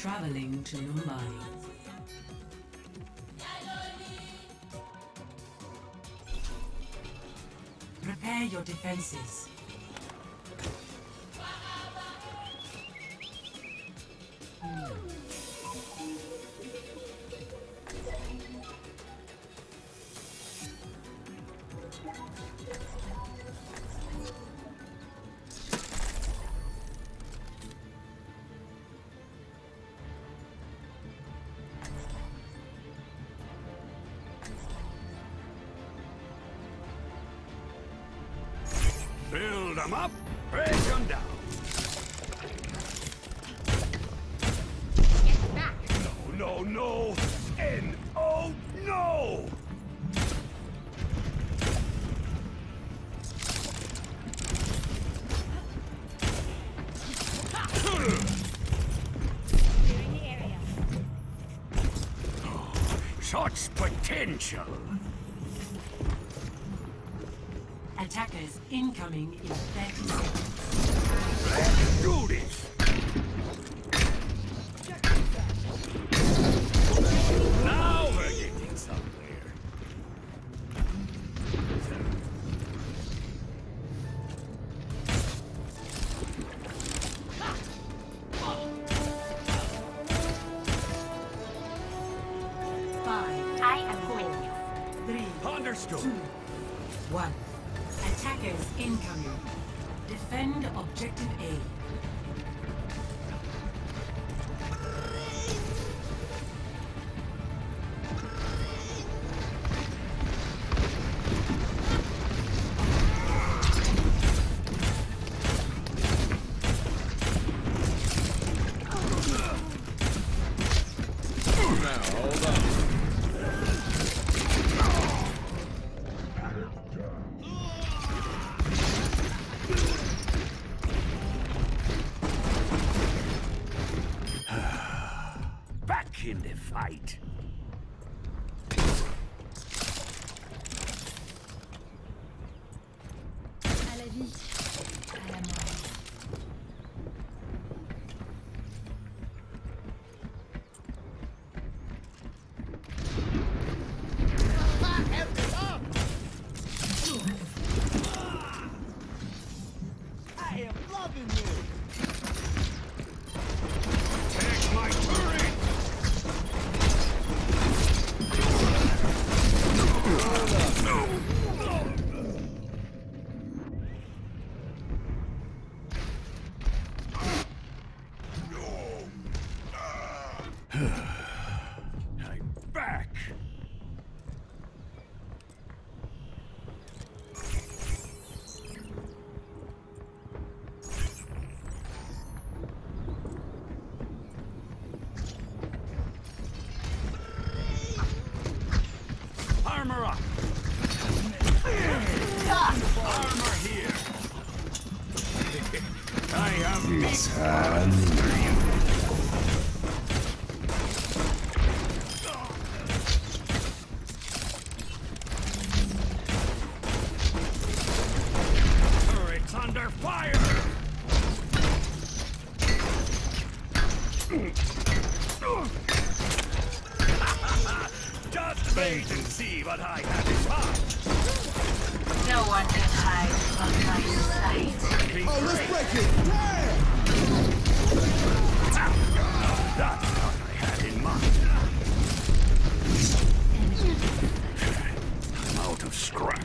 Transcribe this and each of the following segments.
Traveling to Mumbai. Prepare your defenses. Build them up, break them down. Get back! No, no, no! N-O, no! Clearing the area. Such potential! Attackers incoming in 30 seconds. Let's do this! Now we're getting somewhere. Five, I am with you. 3, Understood. 2, 1. Attackers incoming. Defend objective A. Back in the fight. À la vie, à la mort. Take my turret! I'm back! Armor up! Armor here! I have big turrets under fire! Just wait and see what I have in mind. No one can hide from my sight. Oh, let's break it! That's what I had in mind. I'm out of scrap.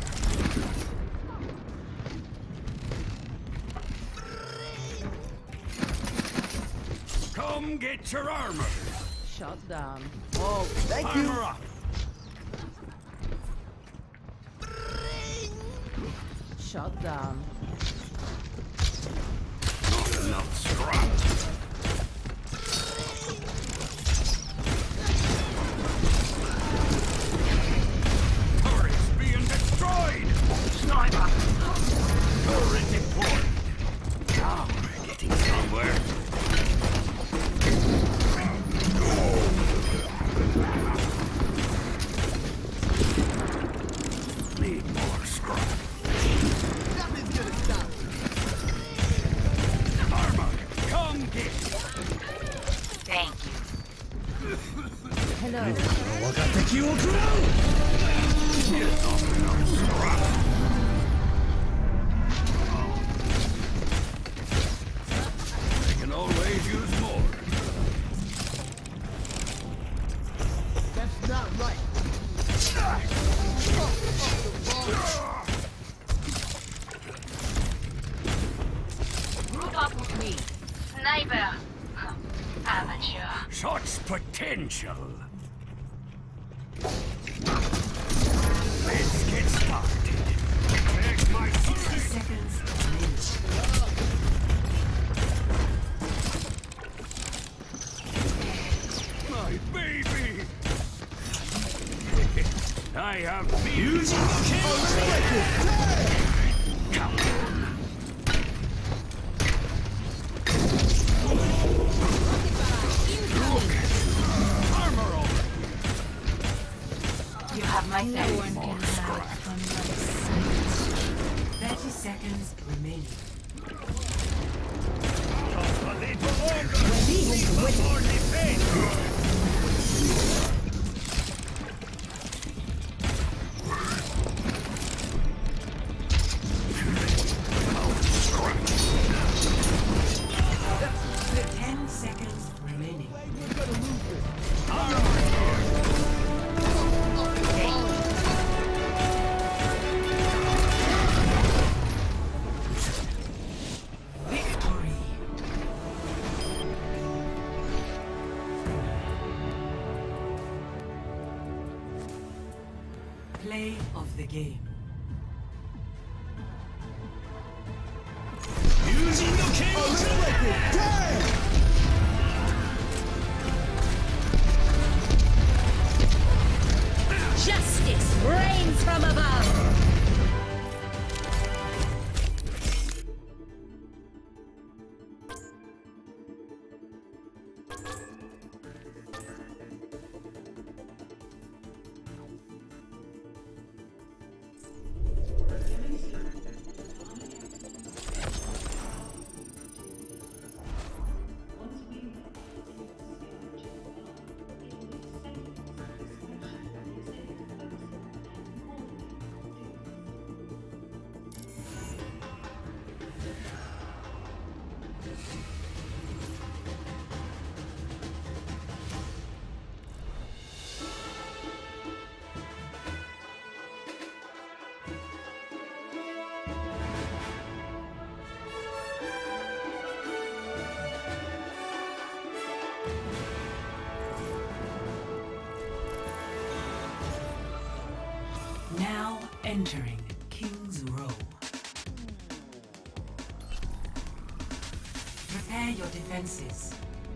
Come get your armor. Shut down. Oh, thank you. Armor up. Shut down. Not enough scrap. Turrets being destroyed. Sniper. Turret deployed. Now we're getting somewhere. Need more scrap. Nothing's gonna stop me. Armor, come get. Thank you. Get off our scrap. They can always use more. That's not right. Group up with me. Sniper. Amateur. Such potential. Let's get started. Take my 60 seconds remaining. My baby! I have views. Come on. Armor over. You have my thanks. No one can hide from my sight. 30 seconds remaining. Just a little longer. Before the pain. Play of the game. Justice reigns from above. Now entering King's Row. Prepare your defenses.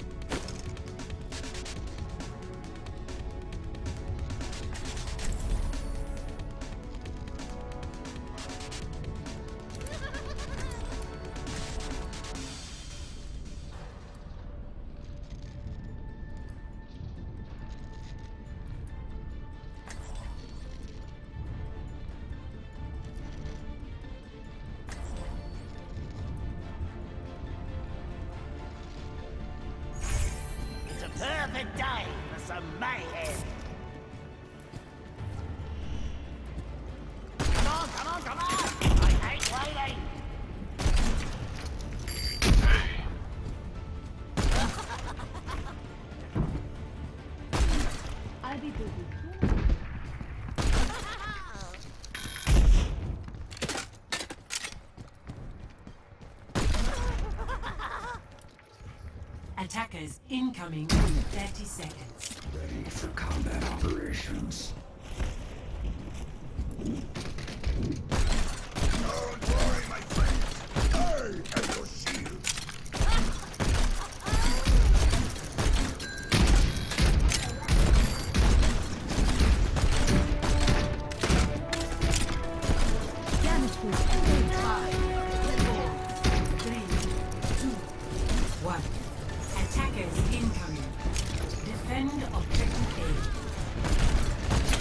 Perfect day for some mayhem. Come on, come on, come on! I hate waiting. I'll be busy. Attackers incoming in 30 seconds. Ready for combat operations. Don't worry, my friend. I have your shield. Damage boost. 3, 2, 1. Attackers incoming. Defend objective A.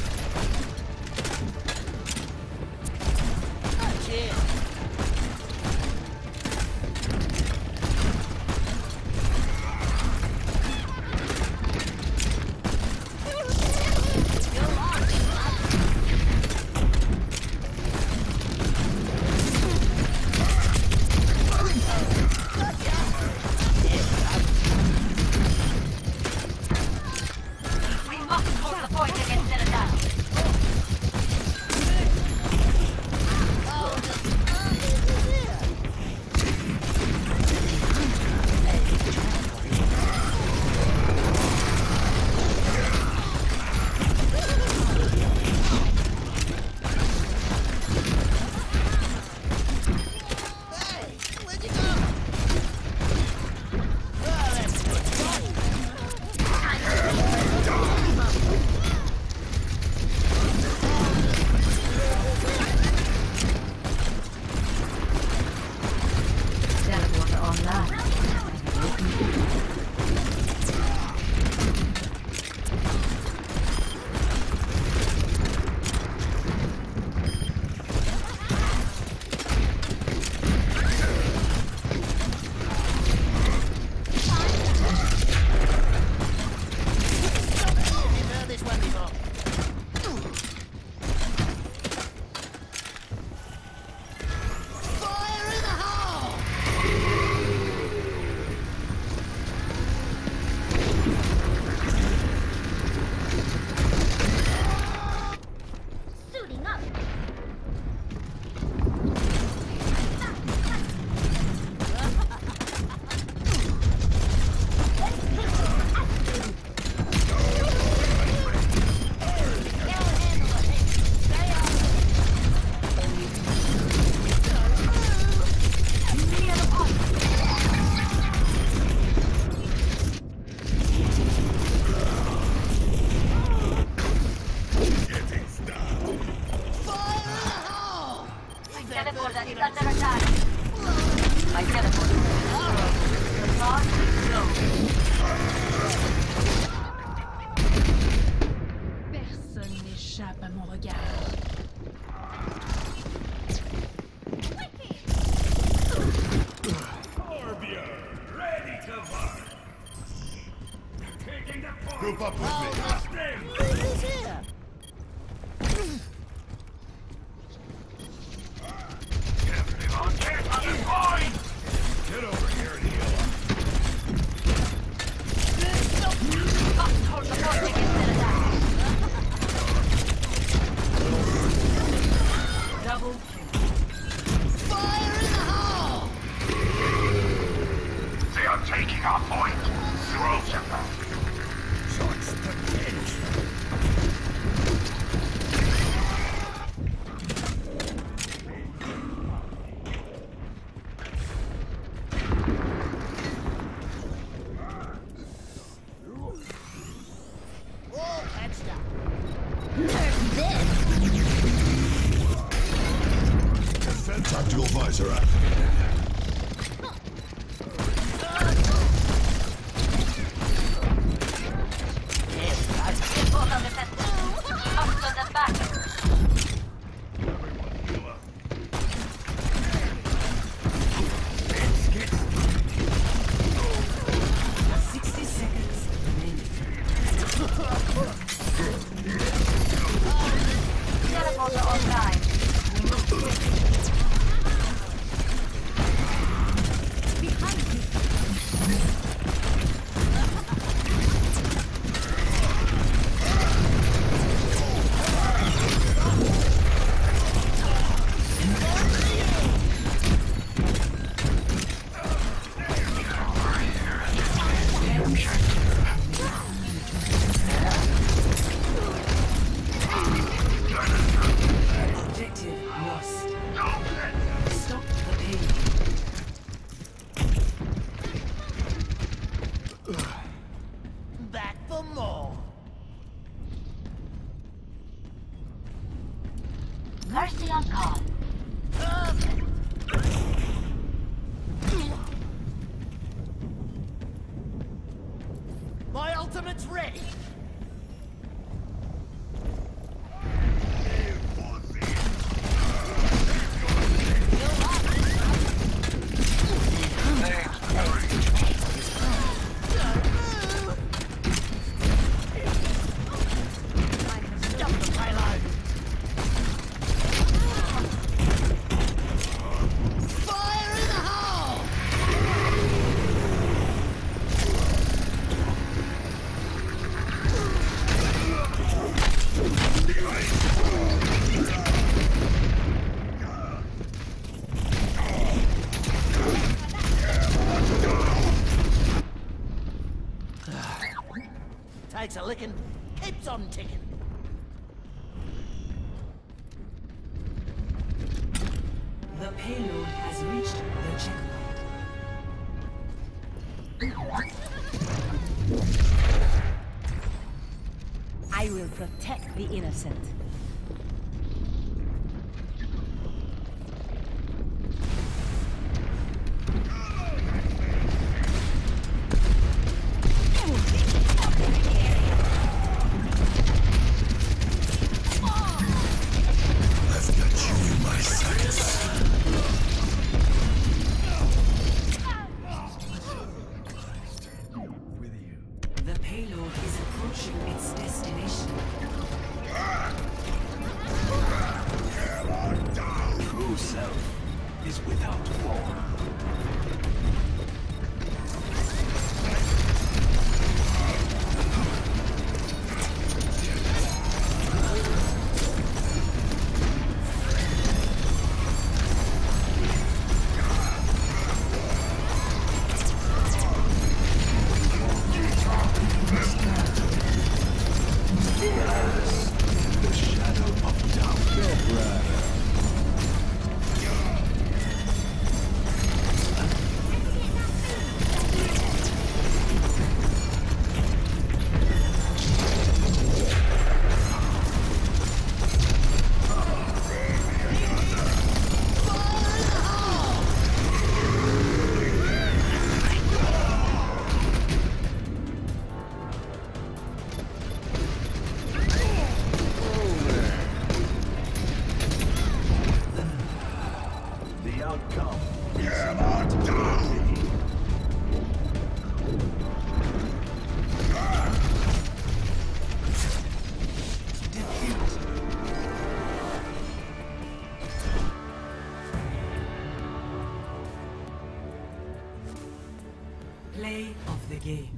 that is under attack. My teleport. Lost zone. Personne n'échappe à mon regard. Orbia, ready to work. Taking the point. Group up with me. Who's here? Get on the point. Get over here and heal up. Hold the fort against their attack. Double kill. Fire in the hole! They are taking our point. Throw them back. Shots the pitch. All patched up. Defense tactical visor activated. Both on the set. Up to the back. Everyone heal up. 60 seconds remaining. Teleporter online. Objective lost. Stop the pain. Back for more. Mercy on call. Perfect. My ultimate's ready. Stop the payload. Fire in the hole! Takes a licking, keeps on ticking. The payload has reached the checkpoint. I will protect the innocent. I've got you in my sights. The payload is approaching its destination. True self is without form. The shadow of doubt. outcome is not done. Play of the game.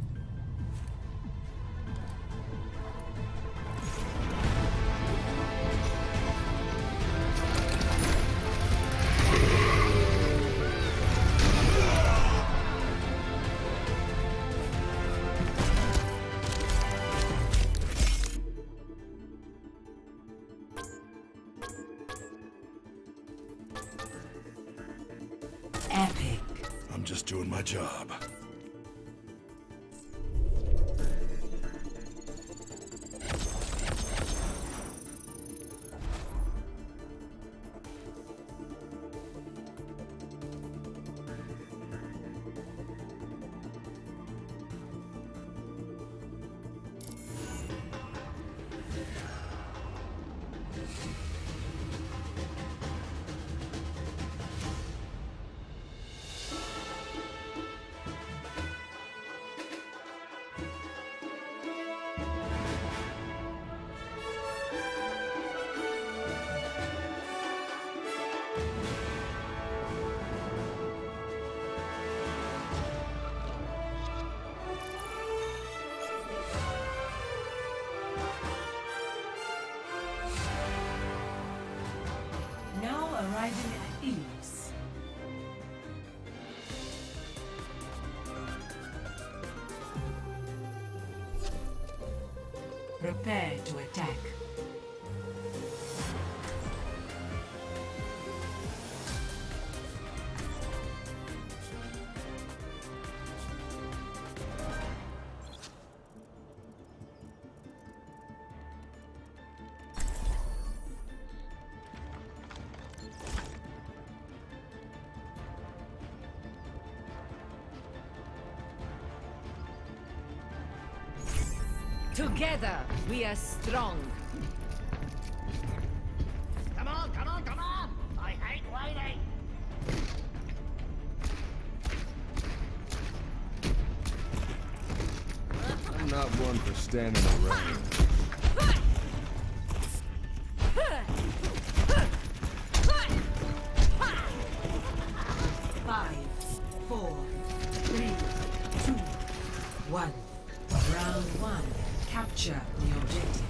Epic. I'm just doing my job. Now arriving at Eos. Prepare to attack. Together, we are strong. Come on, come on, come on! I hate waiting! I'm not one for standing around. 5, 4, 3, 2, 1. Round 1. Capture the objective.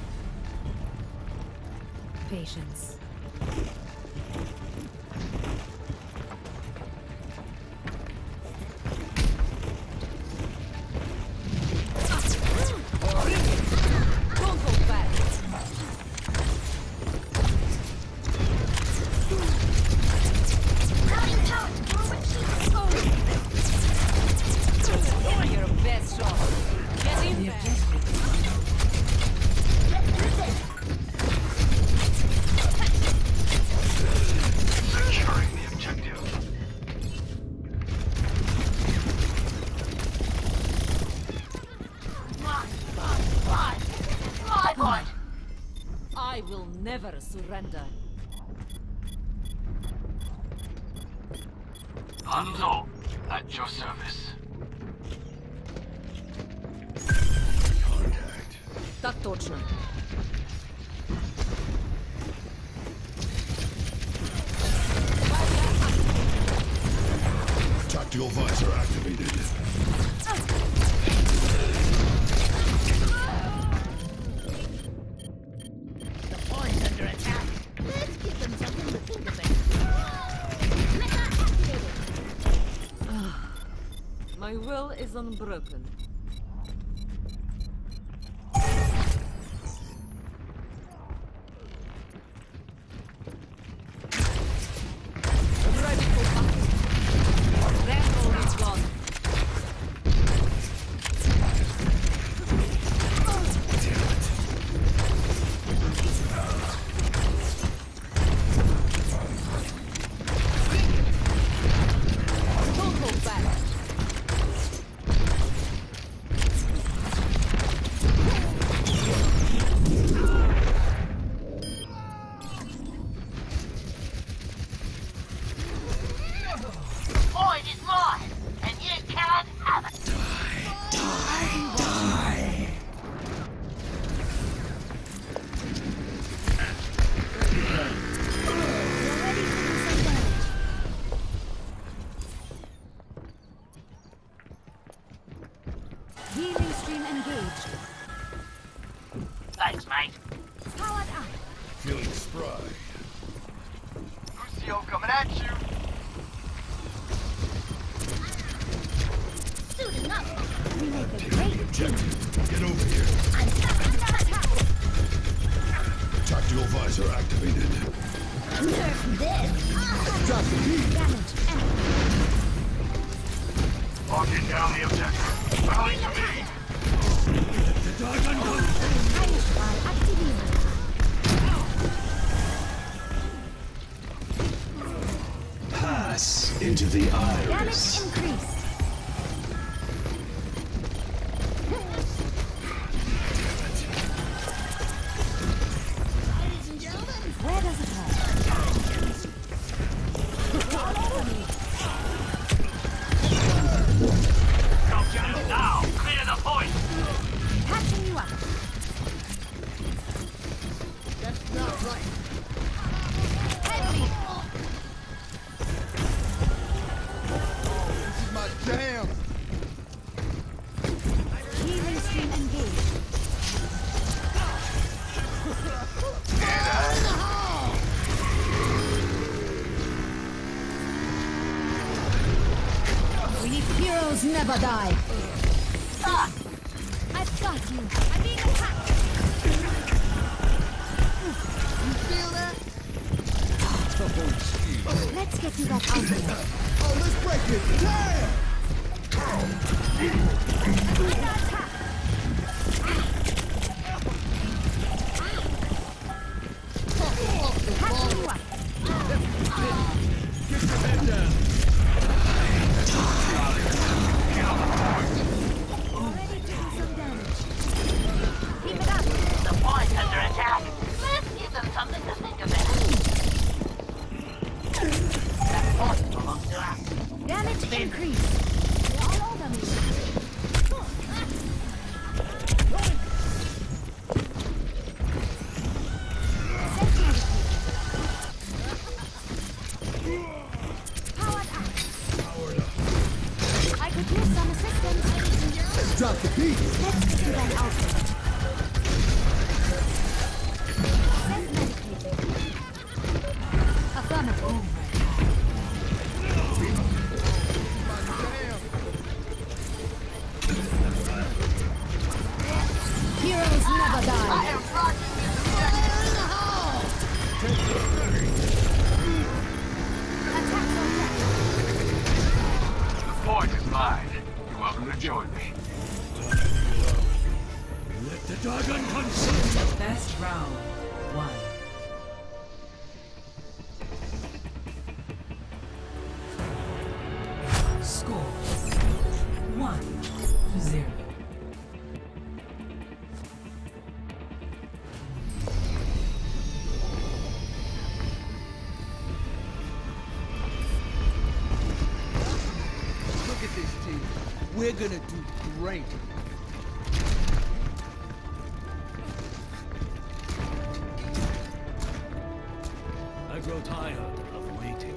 Patience. Don't hold back. Your best shot. Get in The there. objective. Securing the objective. I will never surrender. Hanzo, at your service. Contact. Так точно. Tactical visor activated. The point's under attack. Let's give them something to think about. My will is unbroken. Ready for battle. That all is gone. Don't hold back. stream engaged. Thanks, mate. Powered up. Feeling spry. Lucio coming at you. Suiting up. We make a great Objective. Get over here. Tactical visor activated. Nerf this. Drop the beat. damage. Locking down the objective. Rally to me. The dragon comes. Einstrahl aktiviert. Pass into the Damage iris. increased. Ladies and gentlemen, Where does it hurt? All over me. Come get it now. Clear the point. Patching you up. that's not right. Help me. This is my jam. Healing stream engaged. Heroes never die. I've got you. I'm being attacked. You feel that? Let's get you back out here. Oh, let's break it. Damn! Patching you up. Get your head down. Already doing some damage. Keep it up. The point's under attack. Let's give them something to think about. That point belongs to us. Damage increased. You're all over me. Powered up. I could use some assistance. Drop the beat. Let's get you back out there. Self-medicating. Affirmative. Heroes never die. am rocking Fire in the hole! Attacks on deck. The point is mine. You're welcome to join me. Let the dragon consume. First round. 1. Score 1-0. Look at this team. We're gonna do great. I grow tired of waiting.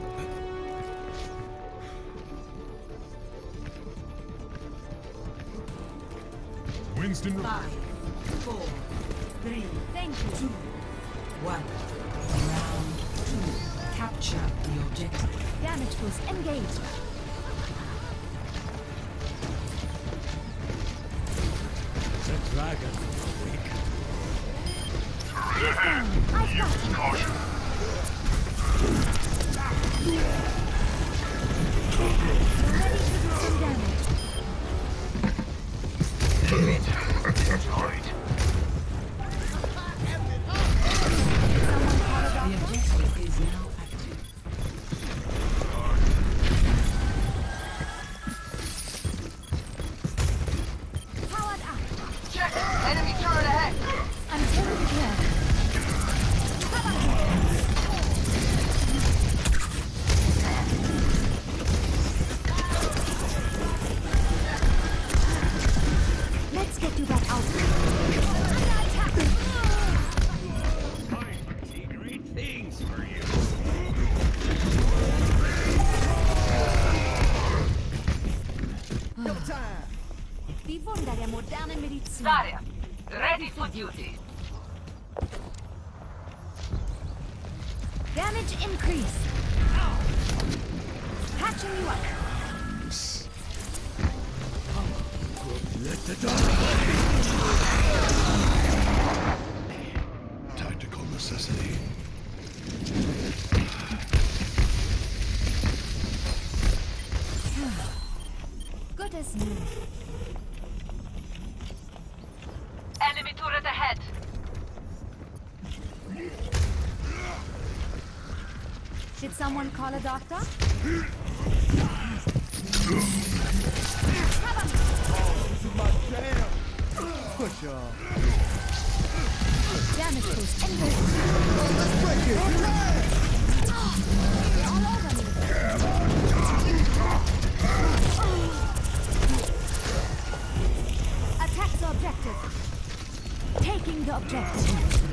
Winston. 5, 4, 3, Thank you. 2, 1. Round 2. Capture the objective. Damage boost engaged. The dragon awakens. I've got you. Caution. Ready to do some damage. Enjoyed. Someone call it The off. objective is now active. Powered up. Check it. Enemy turret ahead. I'm taking care. Cover. Leggenda der modernen Medizin. Zarya, ready for duty. Damage increase. Patching you up. Let the dog. Tactical necessity. Good as new. Enemy turret ahead. Should someone call a doctor? Push off. Damage boost engaged. Let's break it. They're all over me. Attack the objective. Taking the objective.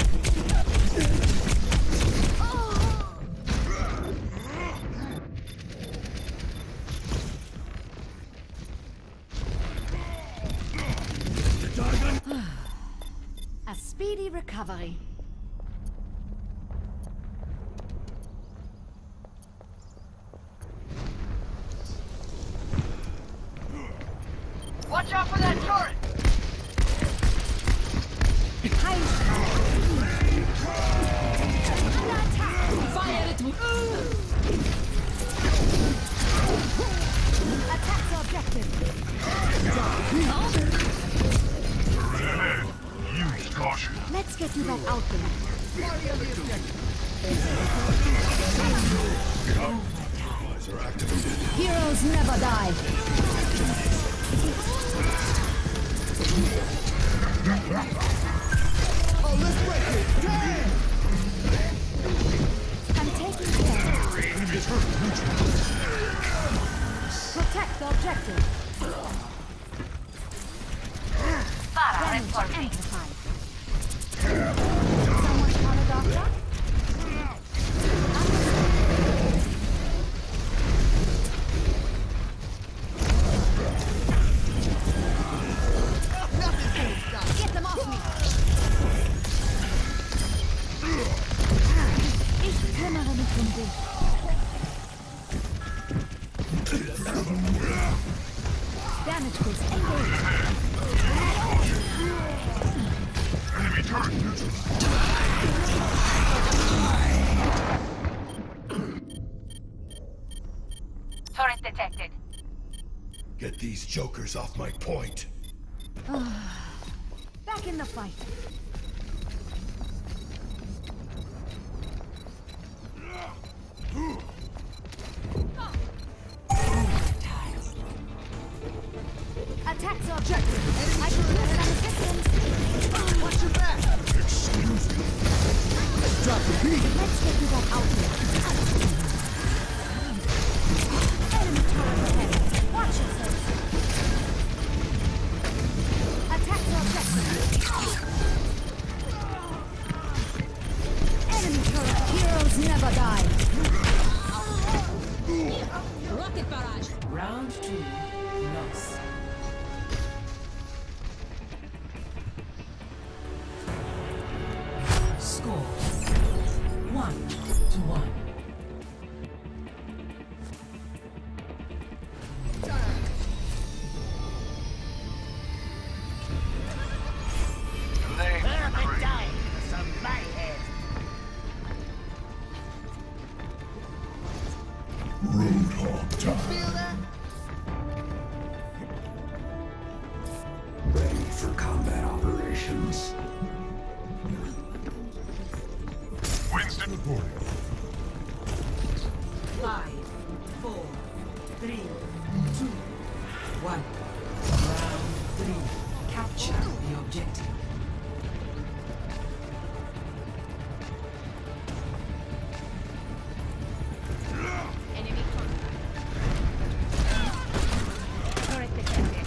A speedy recovery. Watch out for that turret. High under attack. Fire at me! Attack the objective. Use caution. Let's get you back out there. Allies are activated. Heroes never die. Oh, let's break it. Damn! I'm taking care. Protect the objective. Zara, Damage reinforcing. amplified. Someone call a doctor? Get them off me! Ich kümmere mich um dich. Damage boost engaged. Enemy turret neutral. Turret detected. Get these jokers off my point. Back in the fight. Attack the objective. I can use some assistance. Watch your back. Excuse me. Drop the beat. Let's get you back out there. Enemy turret ahead. Watch yourself. Attack the objective. Enemy turret. Heroes never die. Rocket barrage! Round 2, loss. Score 1-1. Perfect time for some mayhem. Roadhog time. Feel that? Ready for combat operations. Winston reporting. 5, 4, 3, 2, 1. Round 3. Capture the objective. Enemy turret detected.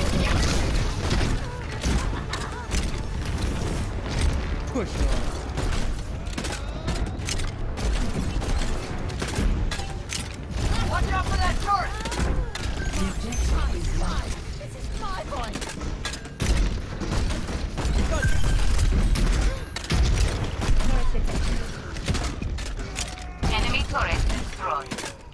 Push off. Turret destroyed.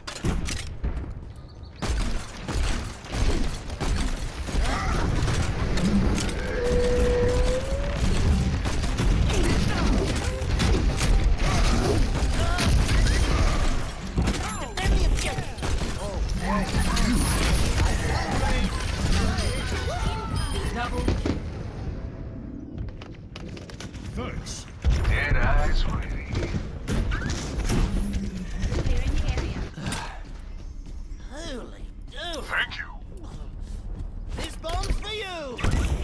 Thanks. Dead eyes ready. Clear in the area. Holy do! Thank you. This bomb's for you!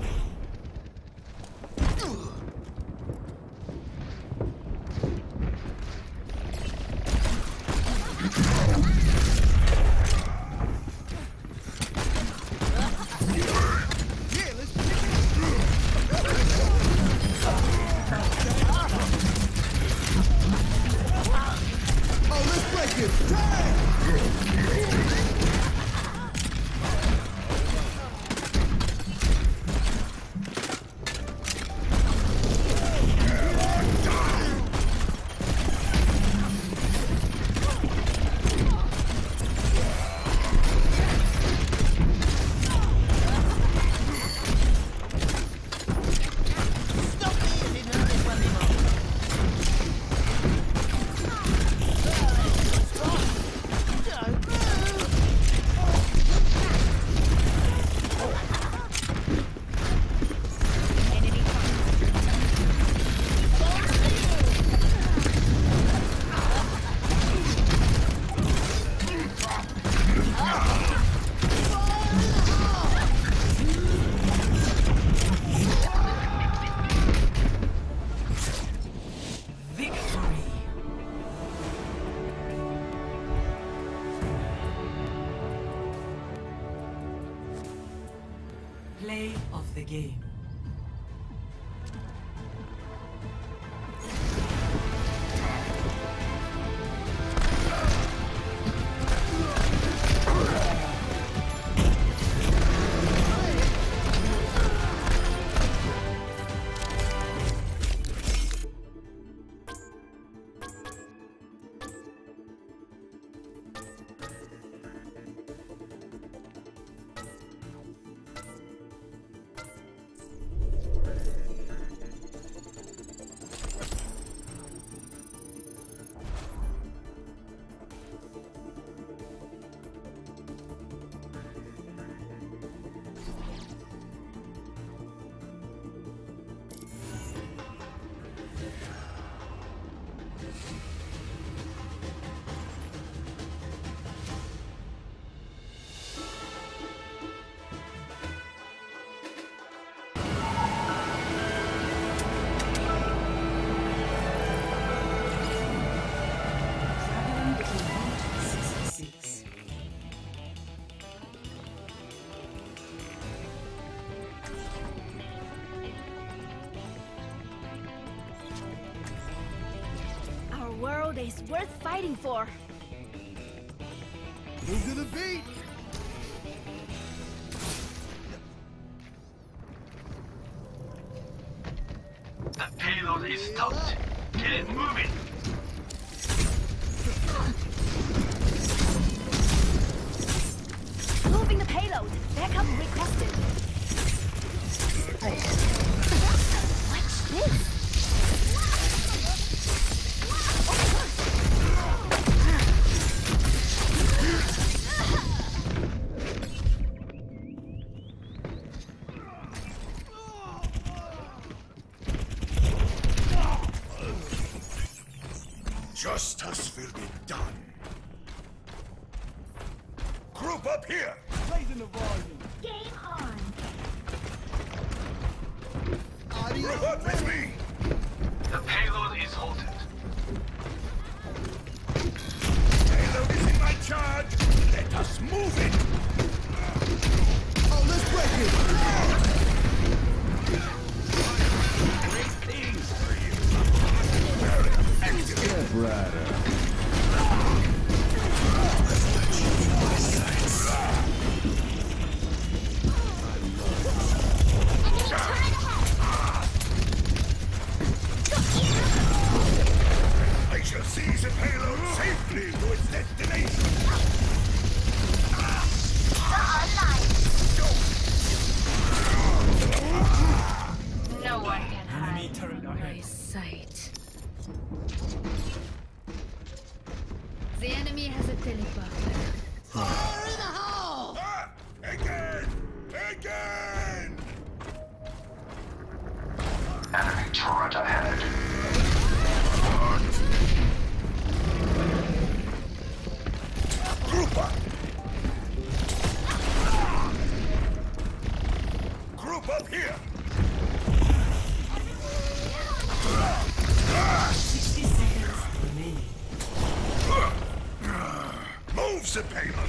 Play of the game. Our world is worth fighting for. Move to the beat! The payload is stopped. Get it moving. Moving the payload. Backup requested. Watch this. Justice will be done. Group up here. Raising the volume. Game on. Group up with me. The payload is halted. Payload is in my charge. Let us move it. Oh, let's break it! Great things for you. Activate. Rider. I shall seize the payload. safely to its destination. No one can Enemy hide. turret My ahead. sight. The enemy has a teleporter. Fire in the hole! Ah! Again! Again! Enemy turret ahead. Group up! Group up here! 60 seconds remaining. Move the payload!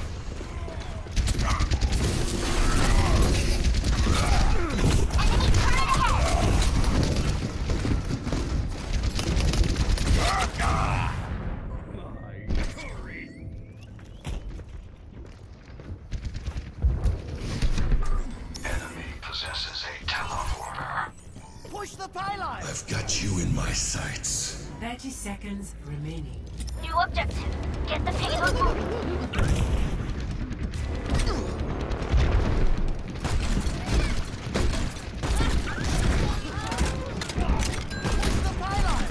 Enemy possesses a teleporter. Push the payload! I've got you in my sights. 30 seconds remaining. New objective. Get the payload moving. Push the payload!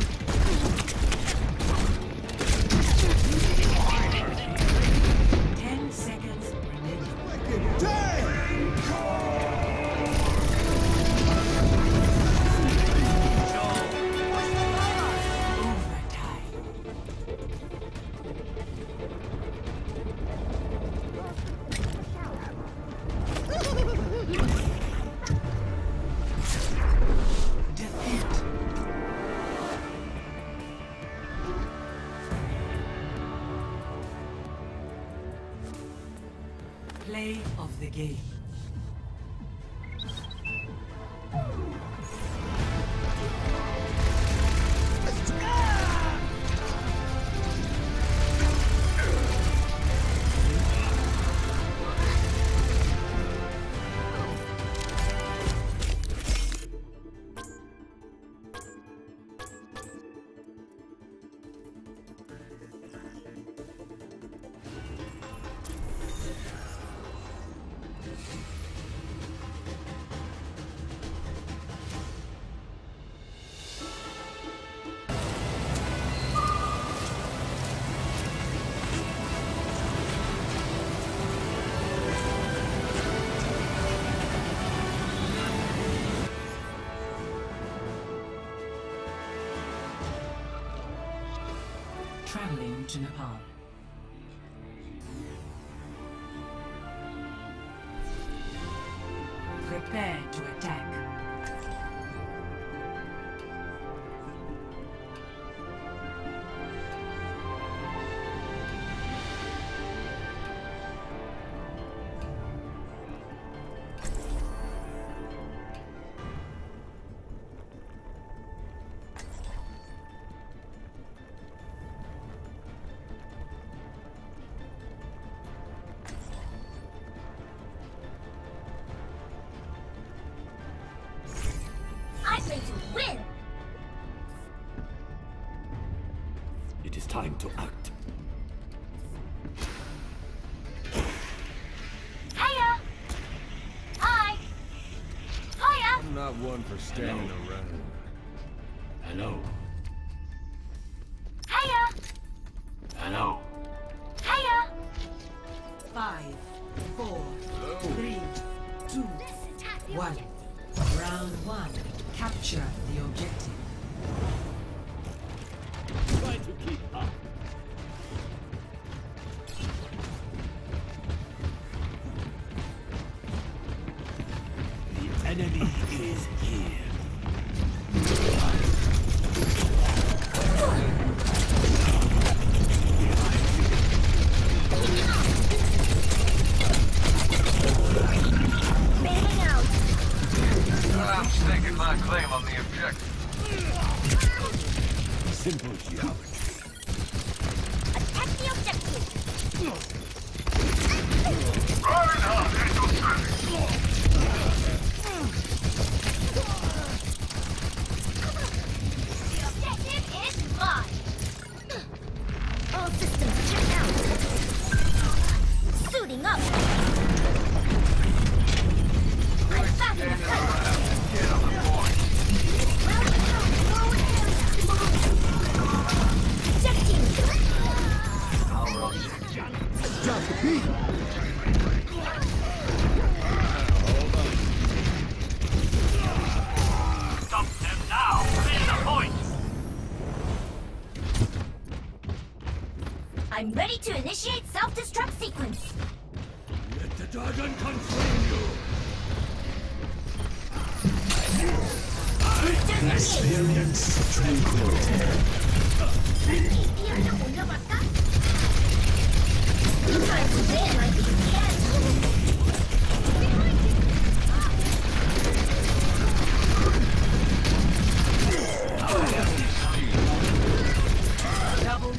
10 seconds remaining. Overtime. Defeat. Play of the game. Traveling to Nepal. Prepare to attack. I'm ready to win. It is time to act. Hiya. Hi. Hiya. I'm not one for standing around. Hello. Hiya. Hello. Hiya. 5, 4, 3, 2, 1. Round 1. Capture the objective. Try to keep up. The enemy is here. Bailing out. I'm staking my claim on the objective. Simple geometry. Attack the objective. Reinhardt into service. The objective is mine. All systems Stop them now! Clear the point! I'm ready to initiate self-destruct sequence. Let the dragon consume you! Experience tranquility. Time to ban my DPS. Double.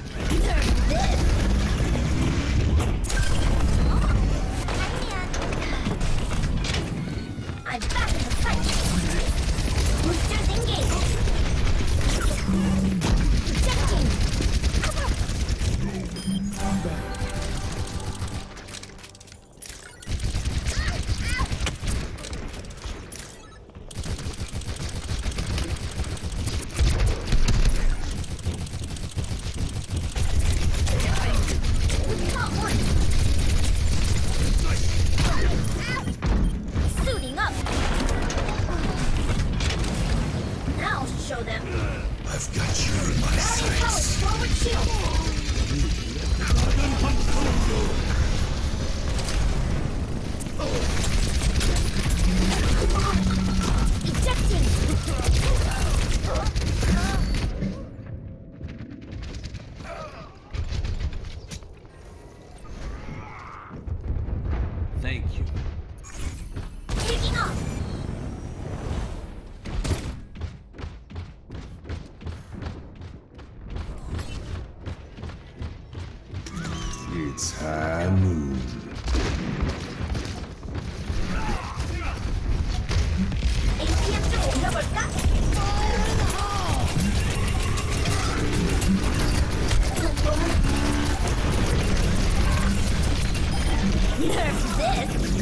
I'm back in the fight. Boosters engaged. Projecting. Suiting up. Now I'll show them. I've got you in my Batting power sights. forward shield. Ejecting. Thank you. Taking off. It's high noon. APM 넣어볼까? Nerf this.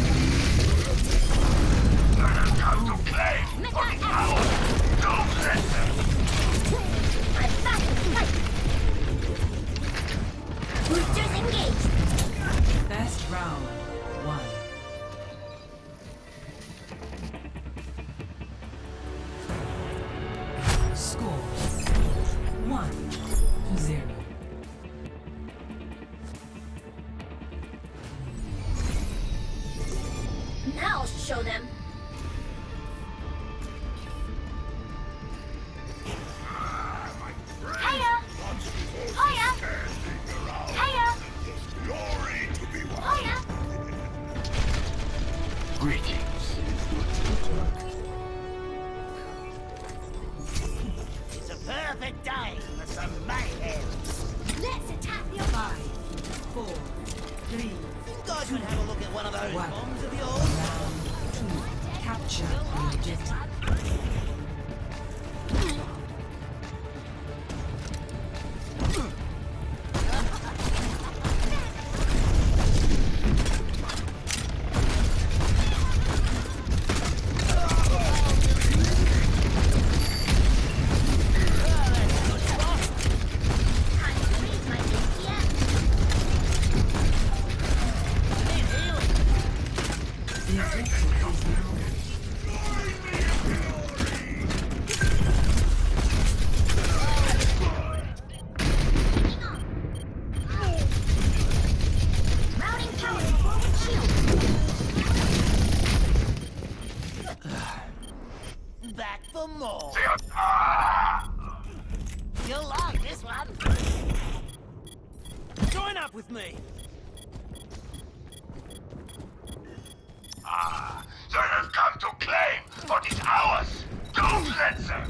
Come to claim for the power! Don't let them! I'm back in the fight. Boosters engaged. Best round. 1. Score 1-0. Now I'll show them. Hiya! Hiya! Hiya! Glory to be won! Hiya! Greetings. It's a perfect day for some mayhem. Let's attack the 5, 4, 3, You guys would have a look at one of those What? bombs of yours. round 2. Capture the objective. time to raise my DPS. The objective is now Mounting power forward shield. Back for more. Ah! You'll like this one. Join up with me. Ah, they have come to claim what is ours! Don't let them!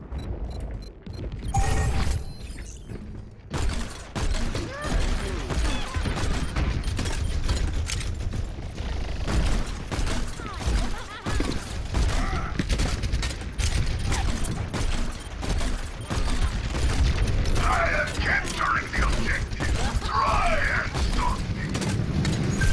I am capturing the objective! Try and stop me!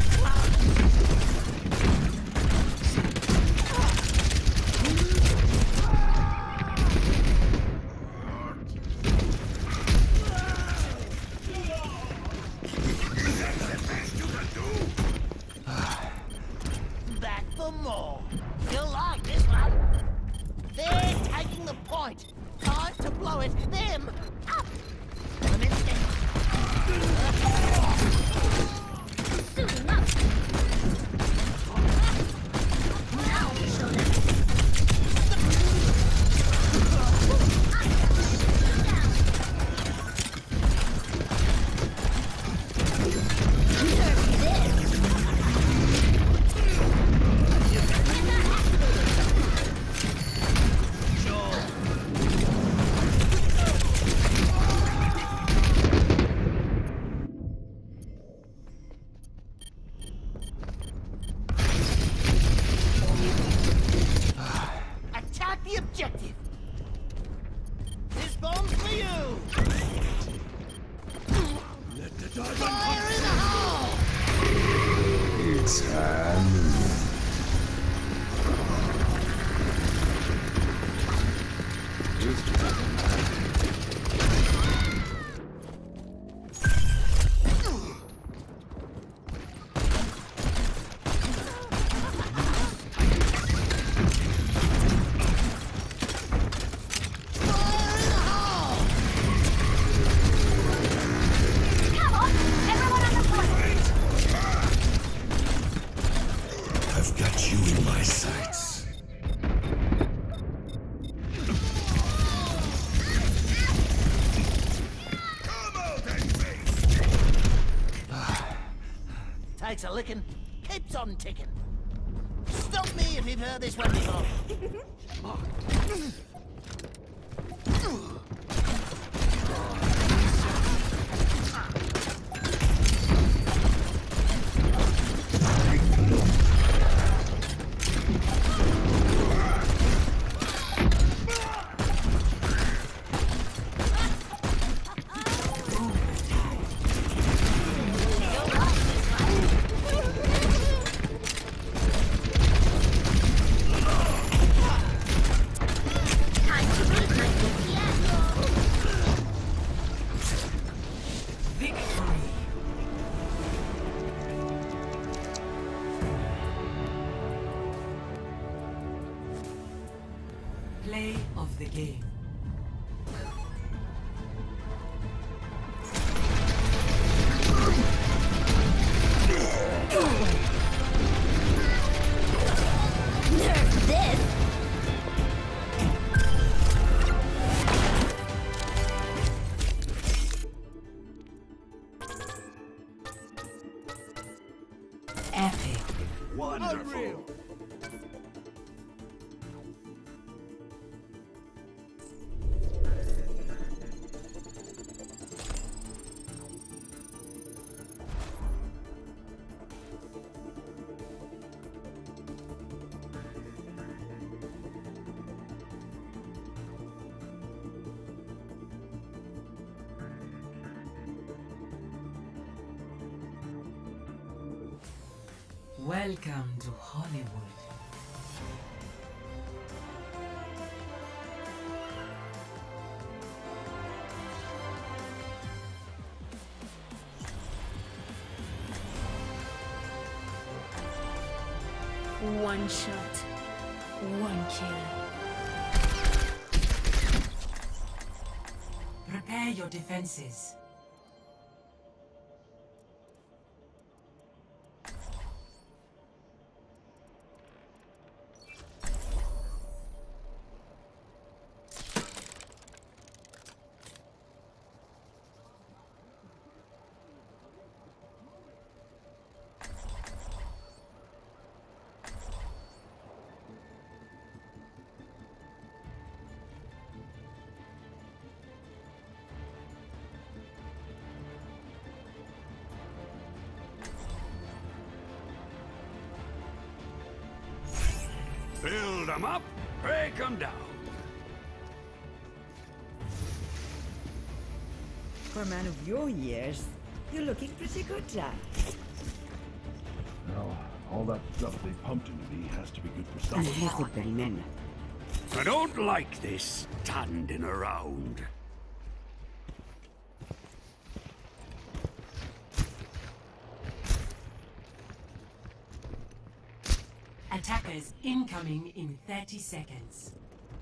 Fire in the hole! It's high noon. I've got you in my sights. Takes a licking, keeps on ticking. Stop me if you've heard this one before. Play of the game. Nerf this! Epic. Unreal. Welcome to Hollywood. One shot, one kill. Prepare your defenses. Build them up, break them down. For a man of your years, you're looking pretty good, Jack. Well, all that stuff they pumped into me has to be good for something. I don't like this standing around. Attackers incoming in 30 seconds.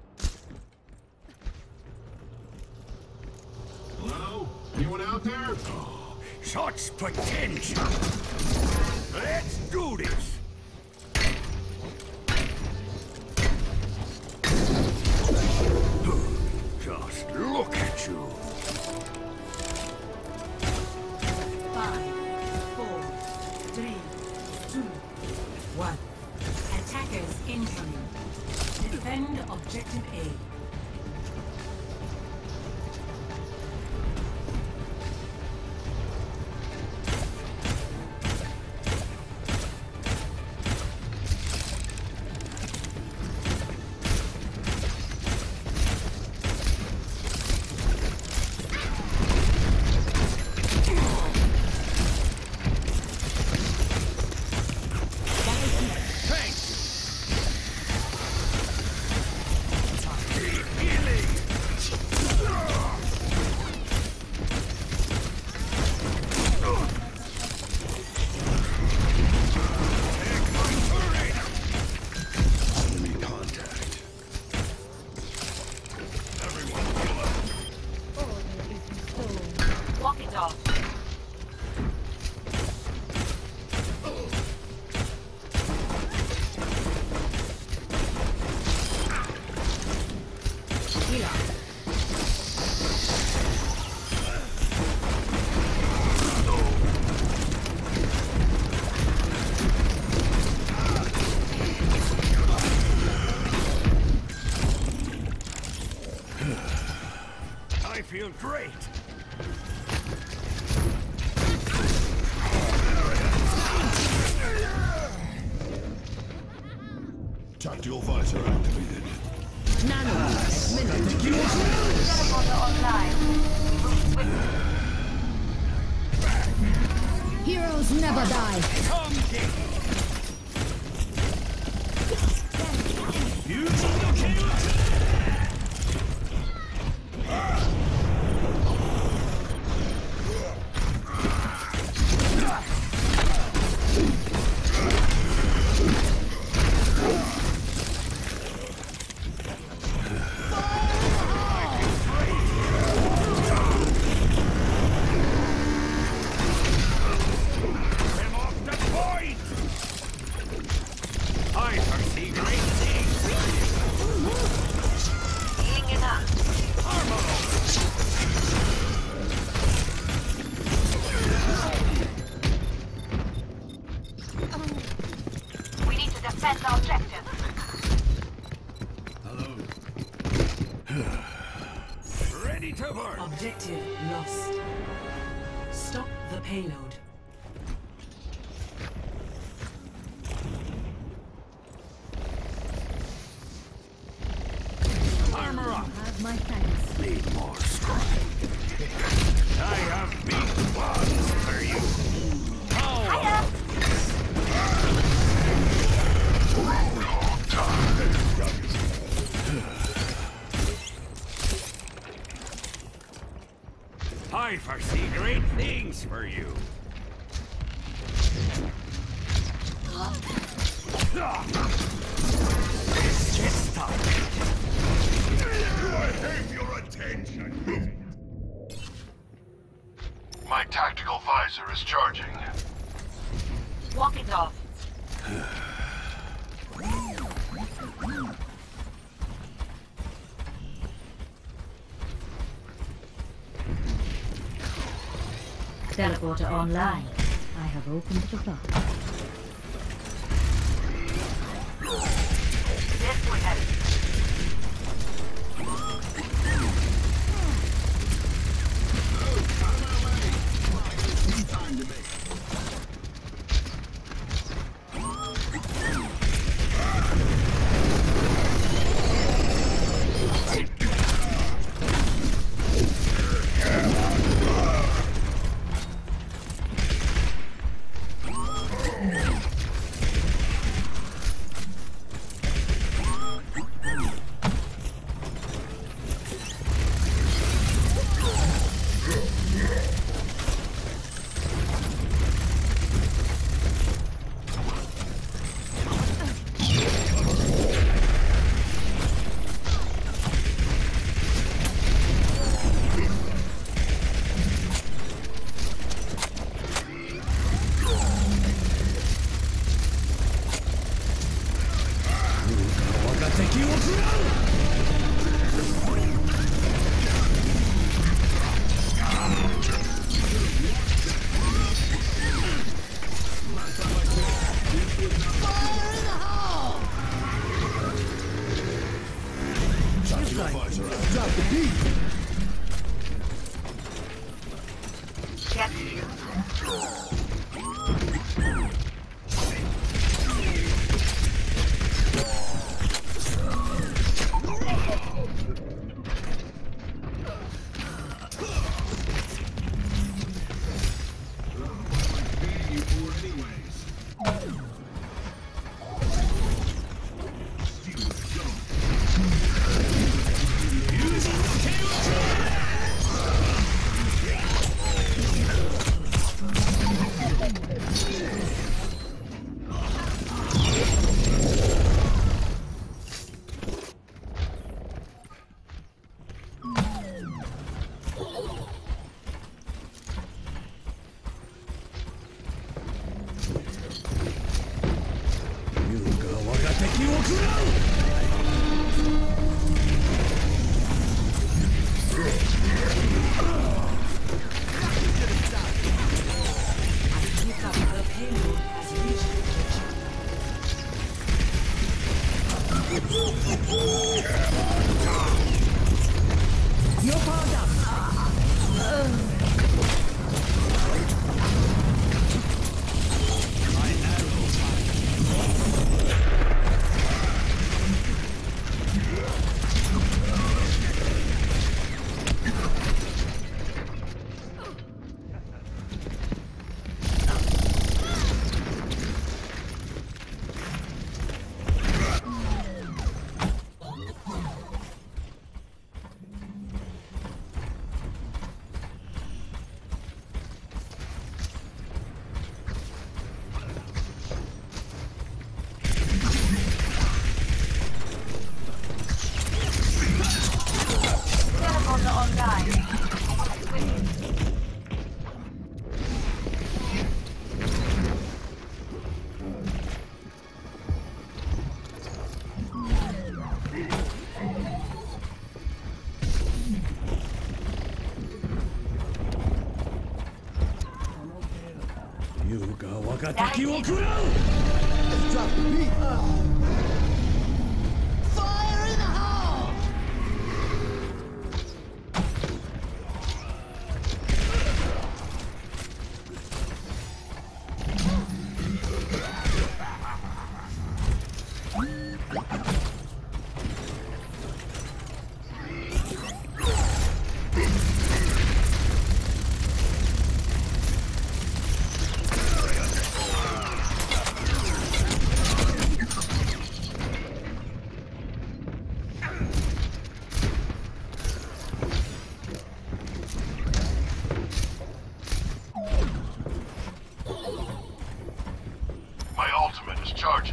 Hello? Anyone out there? Such potential. Let's do this. Just look at you. 5, 4, 3, 2, 1. Attackers incoming. Defend objective A. Tactical visor activated. Teleporter online. Move swiftly. Heroes never die. We need to defend the objective. Ready to burn. Objective lost. Stop the payload. Armor up. Have my thanks. Need more scrap. I have big ones for you. Power. I foresee great things for you. It's just time. I have your attention. My tactical visor is charging. Walk it off. Teleporter online. I have opened the box. This way, Harry. 優が我が敵を食らう Let's drop the beat. Fire in the hole! My ultimate is charging.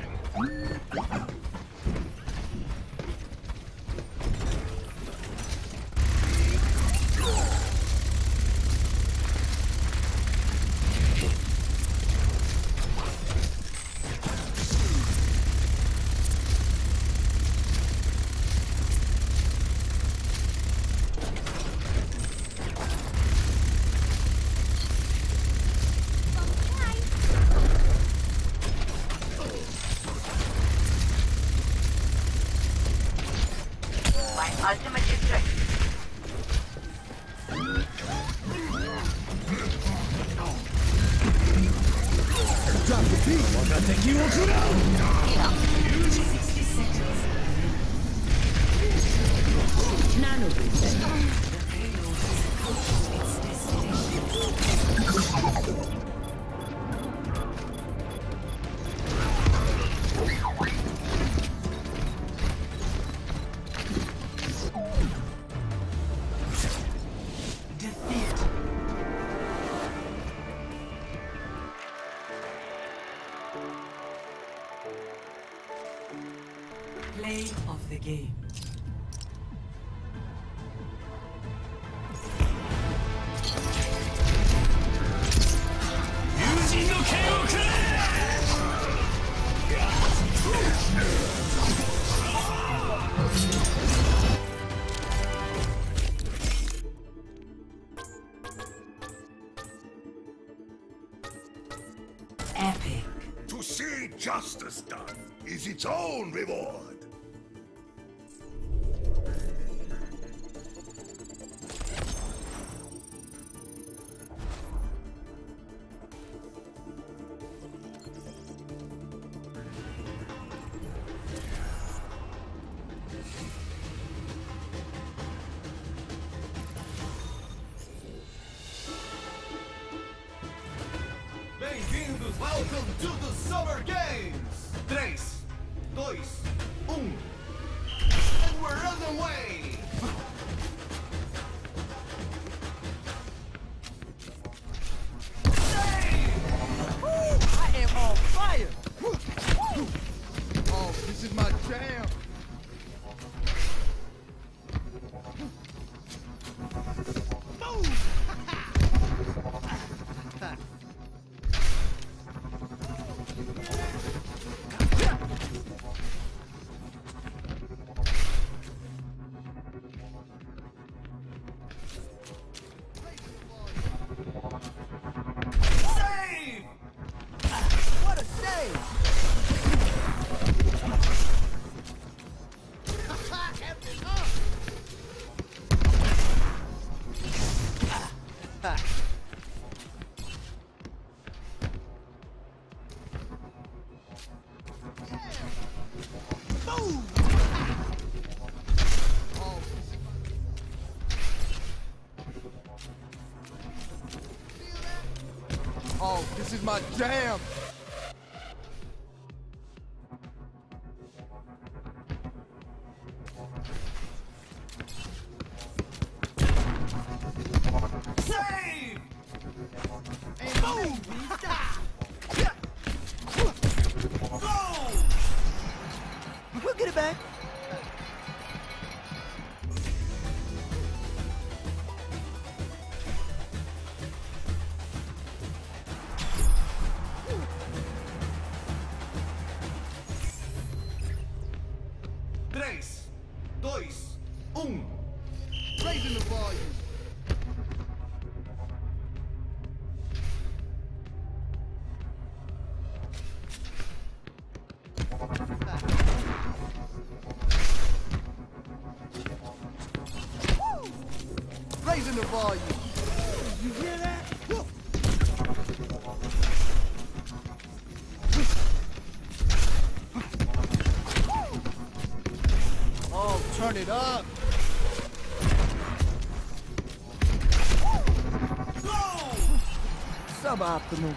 My ultimate is ready. Drop the beat. 我が敵を食らう 60 seconds. None of it. The payload has approached its destination. Defeat. Play of the game. Epic. To see justice done is its own reward. Bem-vindos, welcome to the Summer Games! 3, 2, 1. And we're underway! I am on fire. Oh, this is my jam. Save! What a save! Boom! Oh, this is my jam. Save! And boom! Go! We'll get it back. Tres, dois, Raising the volume. the volume. You hear that? Oh, turn it up. Suboptimal.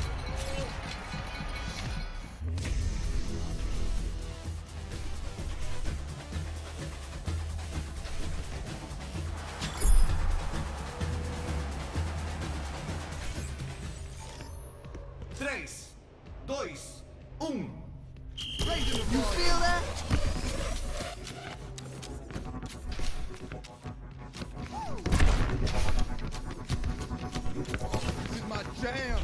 Tres, dois, You feel that? This is my jam.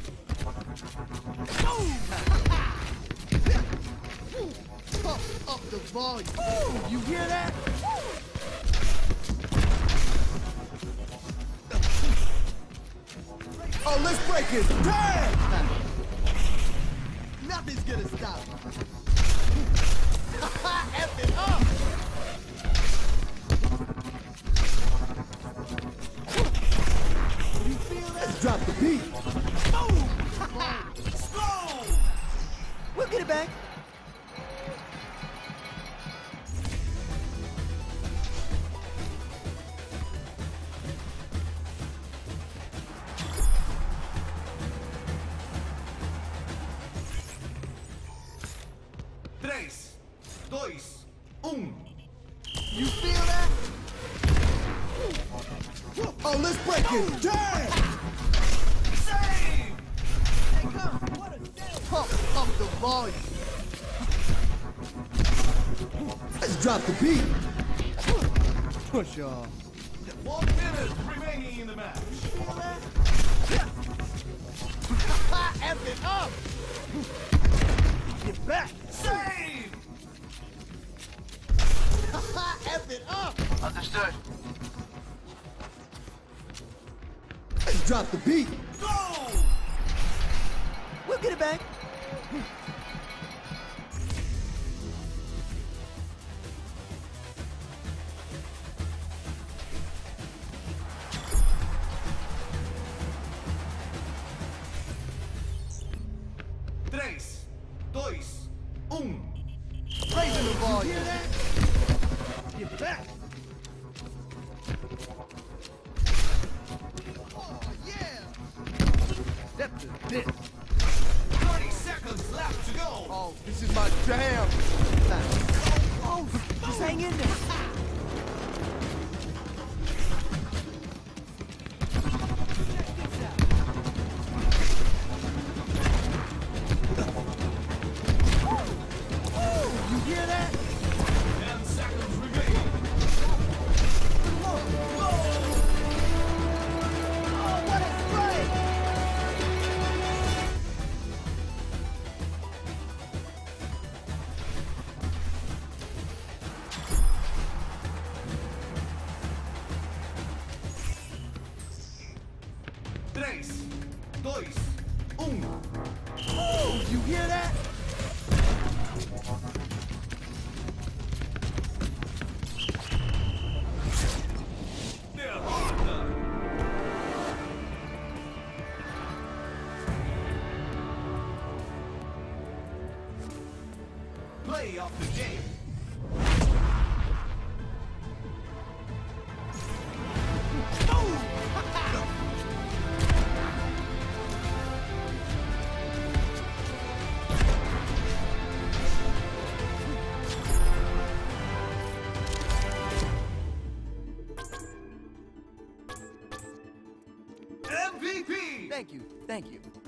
Pump up the volume. You hear that? Oh, let's break it. Damn! Nothing's gonna stop. F it up! You feel that? Let's drop the beat. Boom! Slow! We'll get it back. três, dois, You feel that? Oh, let's break it. Damn! Save! Hey, come. What a save. Pump up the volume. Let's drop the beat. Push off. 1 minute remaining in the match. F it up! Get back! Save! F it up! Understood. Let's drop the beat. Go! We'll get it back. Três, dois, Raising the volume. You hear that? Get back. Oh, yeah. Step to this. 30 seconds left to go. Oh, this is my jam. Oh, just hang in there. You hear that? 10 seconds remaining. Oh, what a strike! Três, dois, Oh, you hear that? derrota. Play of the game. MVP! Thank you.